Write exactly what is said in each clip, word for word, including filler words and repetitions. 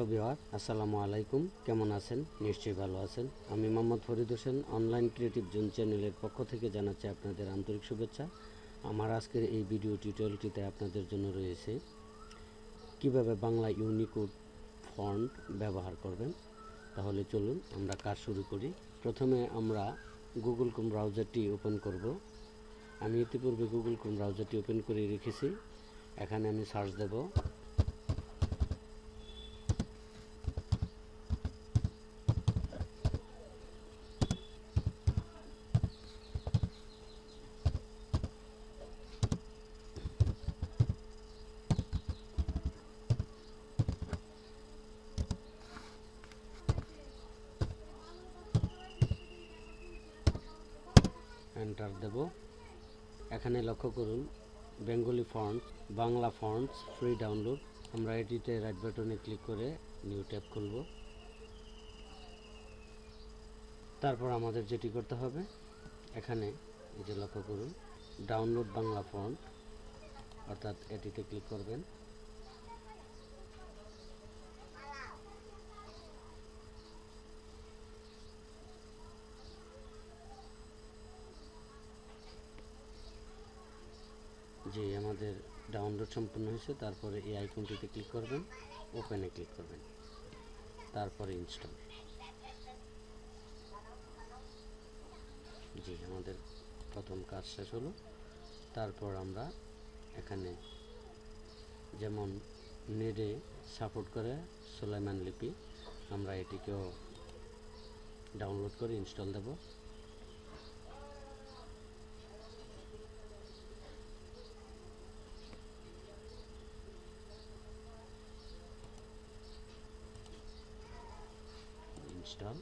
Viewer, আসসালামু আলাইকুম। কেমন আছেন? নিশ্চয়ই ভালো আছেন। আমি Mohammad Farid Hossain, online creative zone চ্যানেলের পক্ষ থেকে জানাচ্ছি আপনাদের আন্তরিক শুভেচ্ছা। আমার আজকের এই ভিডিও টিউটোরিয়ালটিতে আপনাদের জন্য রয়েছে কিভাবে বাংলা ইউনিকোড ফন্ট ব্যবহার করবেন। তাহলে চলুন আমরা কাজ শুরু করি। প্রথমে আমরা গুগল ক্রোম ব্রাউজারটি ওপেন করব। আমি ইতিপূর্বে গুগল ক্রোম ব্রাউজারটি ওপেন করে রেখেছি। এখানে আমি সার্চ দেব এন্টার দেব। এখানে লক্ষ্য করুন Bengali fonts, Bangla fonts free download. আমরা এটিতে রাইট বাটনে ক্লিক করে নিউ ট্যাব খুলব। তারপর আমাদের যেটি করতে হবে, এখানে এই যে লক্ষ্য করুন ডাউনলোড বাংলা ফন্ট, অর্থাৎ এটিতে ক্লিক করবেন। যে আমাদের ডাউনলোড সম্পূর্ণ হয়েছে। তারপরে এই আইকনটিতে ক্লিক করবেন, ওপেনে ক্লিক করবেন, তারপরে ইনস্টল। জি, আমাদের প্রথম কাজ শেষ হলো। তারপর আমরা এখানে যেমন নেডে সাপোর্ট করে সুলাইমান লিপি, আমরা এটিকেও ডাউনলোড করে ইনস্টল দেব। ইনস্টল।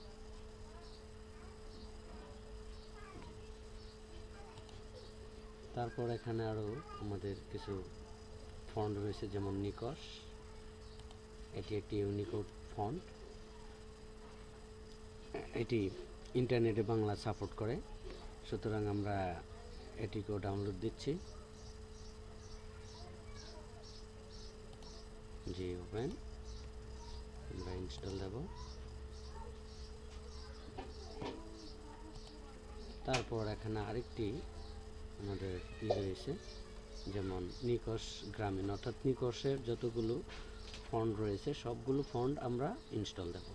তারপর এখানে আরও আমাদের কিছু ফন্ট রয়েছে, যেমন নিকশ। এটি একটি ইউনিকোড ফন্ট। এটি ইন্টারনেটে বাংলা সাপোর্ট করে, সুতরাং আমরা এটিকেও ডাউনলোড দিচ্ছি। জি, ওপেন। আমরা ইনস্টল দেব। তারপর এখানে আরেকটি আমাদের ই রয়েছে, যেমন নিকশ গ্রামীণ, অর্থাৎ নিকশের যতগুলো ফন্ট রয়েছে সবগুলো ফন্ট আমরা ইনস্টল দেব।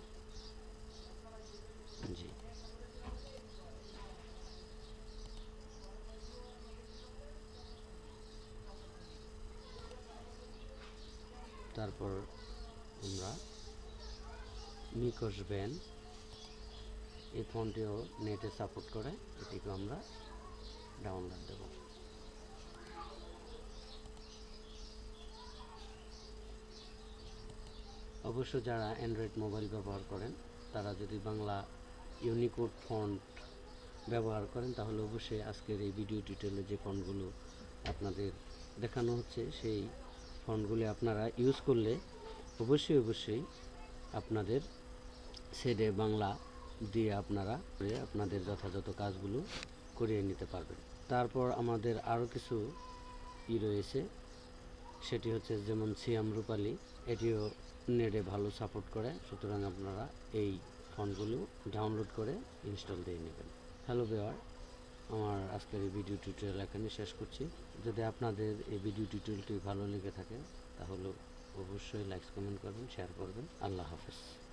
জি, তারপর আমরা নিকশ ব্যান, এই ফন্টটিও নেটে সাপোর্ট করে, এটিকে আমরা ডাউনলোড দেব। অবশ্য যারা অ্যান্ড্রয়েড মোবাইল ব্যবহার করেন, তারা যদি বাংলা ইউনিকোড ফন্ট ব্যবহার করেন, তাহলে অবশ্যই আজকের এই ভিডিও টিউটোরিয়ালে যে ফন্টগুলো আপনাদের দেখানো হচ্ছে, সেই ফন্টগুলি আপনারা ইউজ করলে অবশ্যই অবশ্যই আপনাদের সেডে বাংলা দিয়ে আপনারা আপনাদের যথাযথ কাজগুলো করিয়ে নিতে পারবেন। তারপর আমাদের আরও কিছু ই রয়েছে, সেটি হচ্ছে যেমন সিয়াম রূপালী, এটিও নেটে ভালো সাপোর্ট করে, সুতরাং আপনারা এই ফন্টগুলো ডাউনলোড করে ইনস্টল দিয়ে নেবেন। হ্যালো ভিউয়ার, আমার আজকের এই ভিডিও টিউটোরিয়াল এখানে শেষ করছি। যদি আপনাদের এই ভিডিও টিউটোরিয়ালটি ভালো লেগে থাকে, তাহলে অবশ্যই লাইক, কমেন্ট করবেন, শেয়ার করবেন। আল্লাহ হাফেজ।